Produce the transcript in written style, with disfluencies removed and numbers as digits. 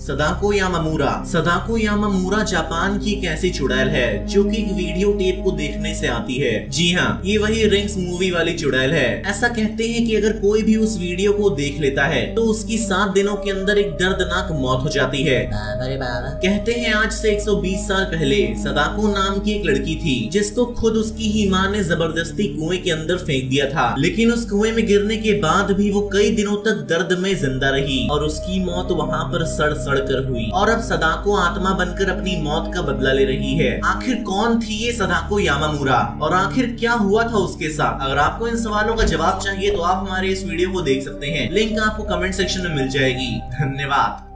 सदाको यामामूरा Japan की एक ऐसी चुड़ैल है जो कि एक वीडियो टेप को देखने से आती है। जी हाँ, ये वही रिंग्स मूवी वाली चुड़ैल है। ऐसा कहते हैं कि अगर कोई भी उस वीडियो को देख लेता है तो उसकी 7 दिनों के अंदर एक दर्दनाक मौत हो जाती है। कहते हैं आज से 120 साल पहले सदाको नाम की एक लड़की थी जिसको खुद उसकी ही माँ ने जबरदस्ती कुएं के अंदर फेंक दिया था, लेकिन उस कुएं में गिरने के बाद भी वो कई दिनों तक दर्द में जिंदा रही और उसकी मौत वहाँ पर सड़ सड़ कर हुई। और अब सदाको आत्मा बनकर अपनी मौत का बदला ले रही है। आखिर कौन थी ये सदाको यामामूरा और आखिर क्या हुआ था उसके साथ? अगर आपको इन सवालों का जवाब चाहिए तो आप हमारे इस वीडियो को देख सकते हैं। लिंक आपको कमेंट सेक्शन में मिल जाएगी। धन्यवाद।